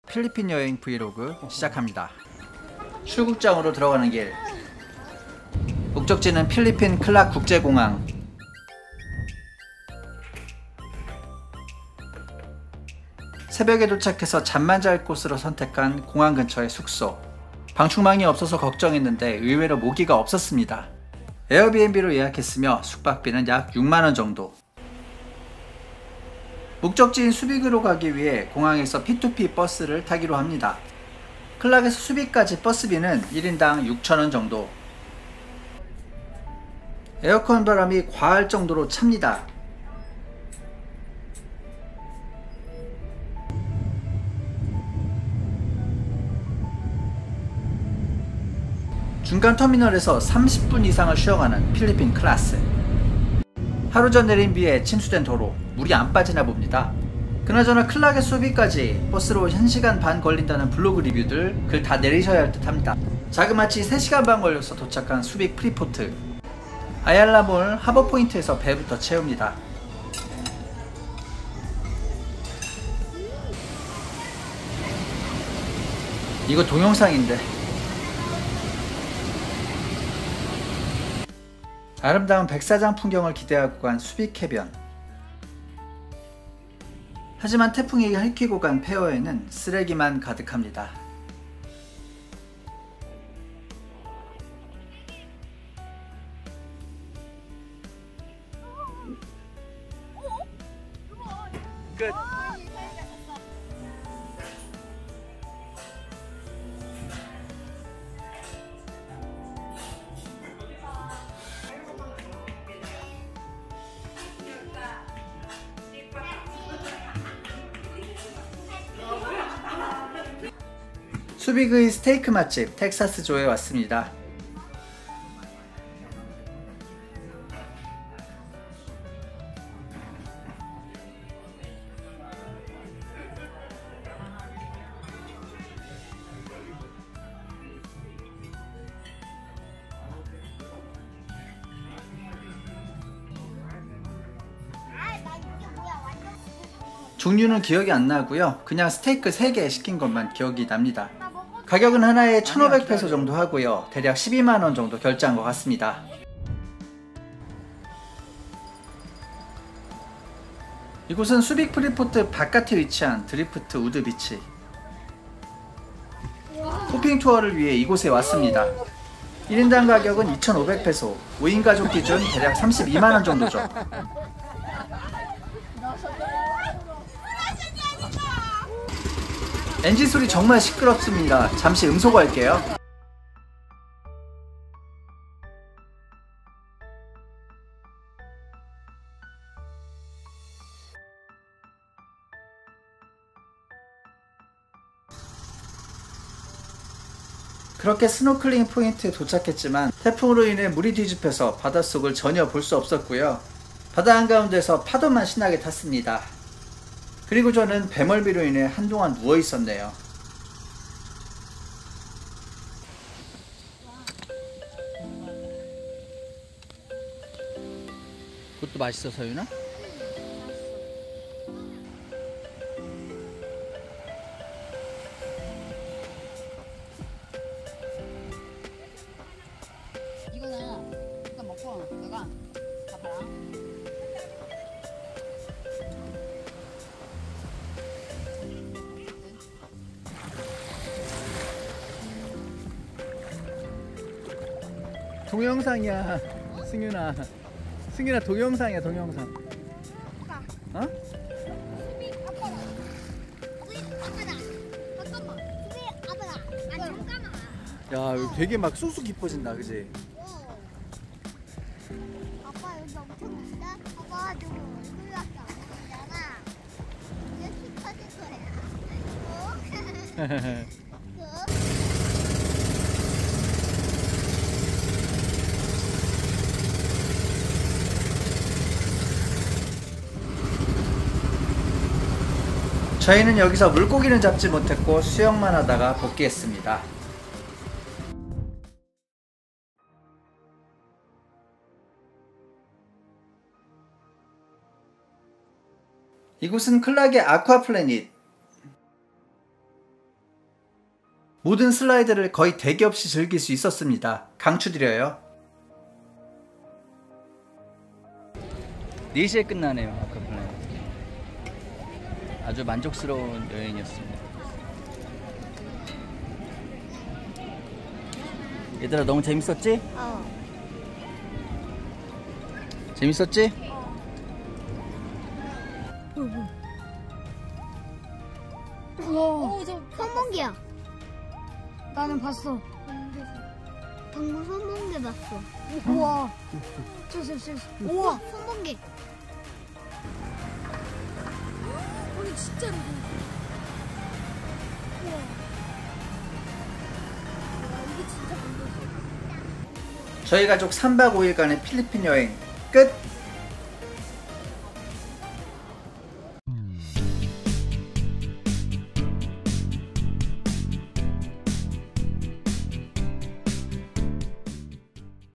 필리핀 여행 브이로그 시작합니다. 출국장으로 들어가는 길. 목적지는 필리핀 클락 국제공항. 새벽에 도착해서 잠만 잘 곳으로 선택한 공항 근처의 숙소. 방충망이 없어서 걱정했는데 의외로 모기가 없었습니다. 에어비앤비로 예약했으며 숙박비는 약 6만원 정도. 목적지인 수빅으로 가기 위해 공항에서 P2P 버스를 타기로 합니다. 클락에서 수빅까지 버스비는 1인당 6,000원 정도. 에어컨 바람이 과할 정도로 찹니다. 중간 터미널에서 30분 이상을 쉬어가는 필리핀 클래스. 하루 전 내린 비에 침수된 도로, 물이 안 빠지나 봅니다. 그나저나 클락의 수비까지 버스로 1시간 반 걸린다는 블로그 리뷰들 글 다 내리셔야 할 듯 합니다. 자그마치 3시간 반 걸려서 도착한 수빅 프리포트. 아얄라몰 하버포인트에서 배부터 채웁니다. 이거 동영상인데. 아름다운 백사장 풍경을 기대하고 간 수빅 해변. 하지만 태풍이 핥히고 간 폐허에는 쓰레기만 가득합니다. 끝. 수빅의 스테이크 맛집 텍사스조에 왔습니다. 종류는 기억이 안 나고요. 그냥 스테이크 3개 시킨 것만 기억이 납니다. 가격은 하나에 1,500페소 정도 하고요. 대략 12만원 정도 결제한 것 같습니다. 이곳은 수빅 프리포트 바깥에 위치한 드리프트 우드 비치. 호핑 투어를 위해 이곳에 왔습니다. 1인당 가격은 2,500페소, 5인 가족 기준 대략 32만원 정도죠. 엔진 소리 정말 시끄럽습니다. 잠시 음소거할게요. 그렇게 스노클링 포인트에 도착했지만 태풍으로 인해 물이 뒤집혀서 바닷속을 전혀 볼 수 없었고요. 바다 한가운데서 파도만 신나게 탔습니다. 그리고 저는 배멀미로 인해 한동안 누워 있었네요. 그것도 맛있어, 서윤아? 이거는 일단 먹고 내가 봐봐라. 동영상이야, 승윤아. 승윤아, 동영상이야, 동영상. 어? 수빈 아빠다. 수빈 아빠다. 잠깐만. 수빈 아빠다. 아니 잠깐만. 야, 여기 되게 막 쑥쑥 깊어진다, 그지? 아빠 여기 엄청 깊다. 아빠 지금 얼굴밖에 안 보이잖아. 이렇게 커질 거야. 저희는 여기서 물고기는 잡지 못했고 수영만 하다가 복귀했습니다. 이곳은 클락의 아쿠아플래닛. 모든 슬라이드를 거의 대기 없이 즐길 수 있었습니다. 강추드려요. 4시에 끝나네요. 아까보다. 아주 만족스러운 여행이었습니다. 얘들아, 너무 재밌었지? 재밌었지? 우와, 선몽기야. 나는 봤어. 방금 선몽기 봤어. 우와. 우와, 선몽기. 아니 진짜로. 우와. 이게 진짜 저희 가족 3박 5일간의 필리핀 여행 끝!